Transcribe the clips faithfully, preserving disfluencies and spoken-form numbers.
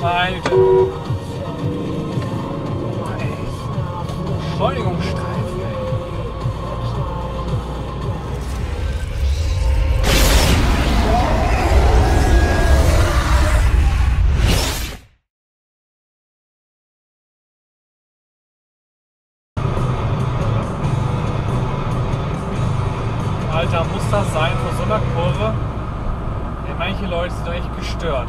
Meine Güte. Beschleunigungsstreifen, ey. Alter, muss das sein vor so einer Kurve? Ja, manche Leute sind doch echt gestört.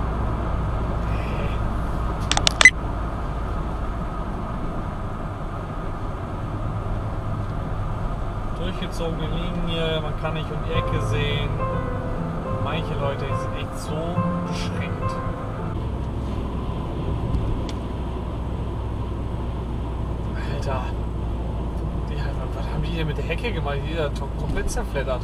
Durchgezogene Linie, man kann nicht um die Ecke sehen. Manche Leute sind echt so beschränkt. Alter, die, was haben die hier mit der Hecke gemacht? Die ist komplett zerfleddert.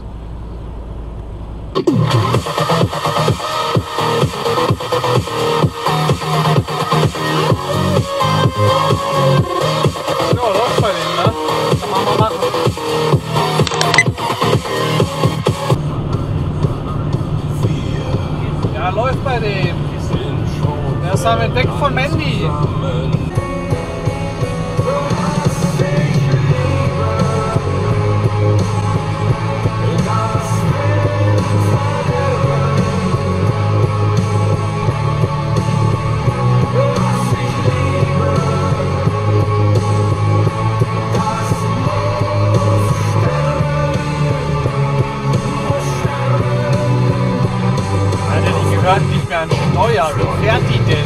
Ja, läuft bei denen, ne? Kann man mal machen. Ja, läuft bei dem. Der ist damit weg von Mandy. Hört nicht mehr an Steuer, wie fährt die denn?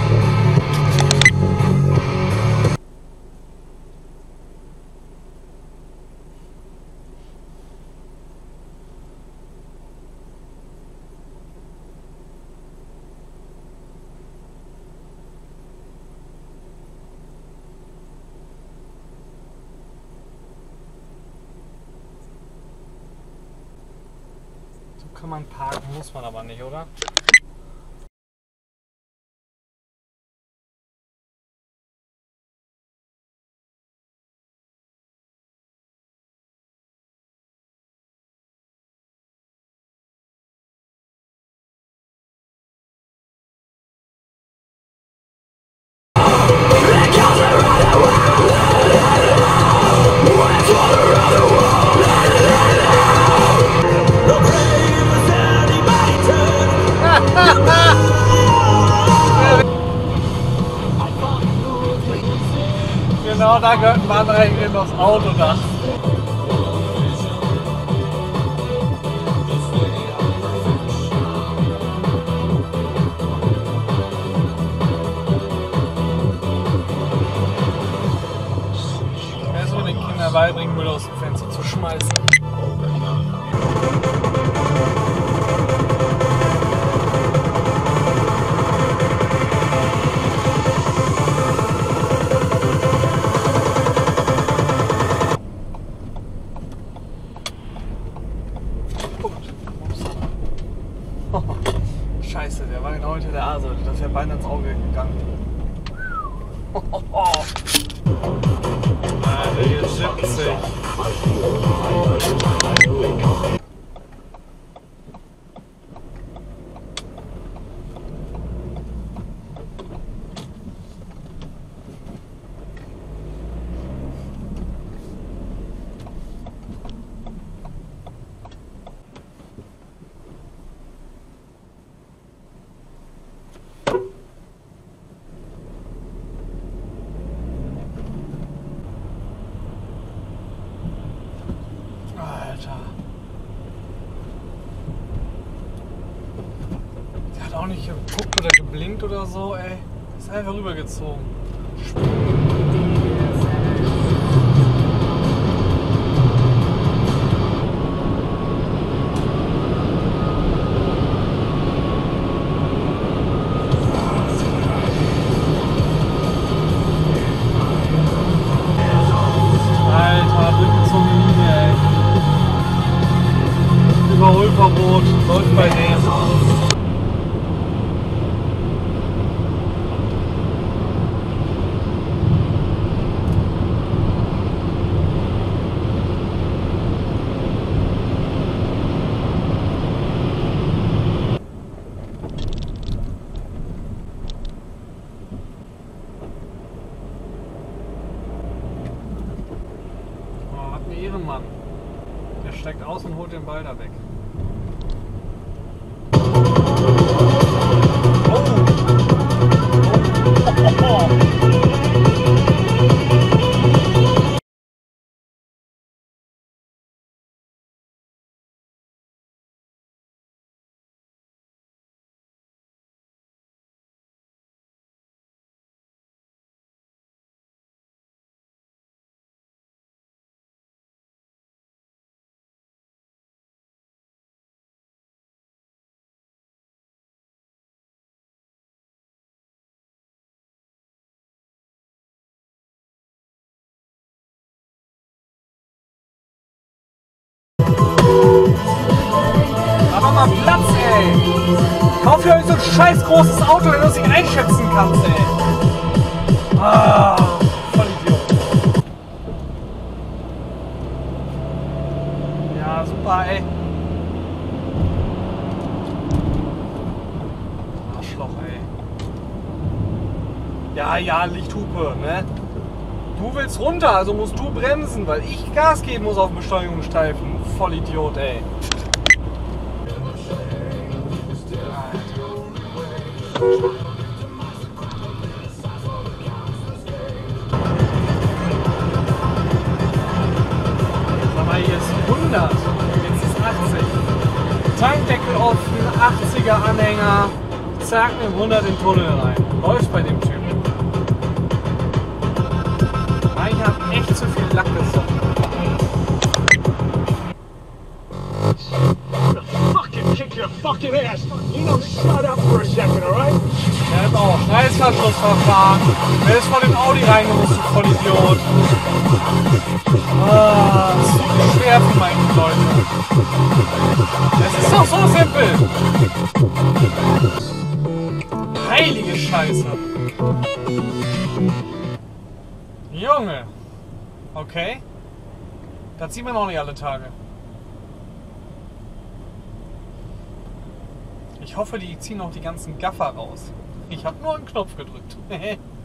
So kann man parken, muss man aber nicht, oder? Genau, da gehört ein Bahnreiniger aufs Autodach. Wer soll den Kindern beibringen, Müll aus dem Fenster zu schmeißen? Scheiße, der war genau hinter der A-Säule, das wäre beinahe ins Auge gegangen. Oh, oh, oh. Alter, hier siebzig. Alter. Der hat auch nicht geguckt oder geblinkt oder so, ey. Ist einfach rübergezogen. Überholverbot läuft bei denen. steigt aus und holt den Ball da weg. Aber mal Platz, ey! Kauf dir euch so ein scheiß großes Auto, wenn du es nicht einschätzen kannst, ey! Ah, voll Idiot. Ja, super, ey. Arschloch, ey. Ja, ja, Lichthupe, ne? Du willst runter, also musst du bremsen, weil ich Gas geben muss auf dem Beschleunigungsstreifen. Voll Idiot, ey. Sag mal, hier ist hundert, jetzt ist achtzig. Tankdeckel offen, achtziger Anhänger, zack, mit hundert in den Tunnel rein. Läuft bei dem Typen. Ich hab echt zu viel Lack gesoffen. Your fucking ass. You know, shut up for a second, alright? Ja, doch. Reißverschlussverfahren. Wer ist vor dem Audi reingemusst, du Vollidiot? Ah, das ist so schwer für manche Leute. Es ist doch so simpel. Heilige Scheiße. Junge. Okay. Das sieht man auch nicht alle Tage. Ich hoffe, die ziehen auch die ganzen Gaffer raus. Ich habe nur einen Knopf gedrückt.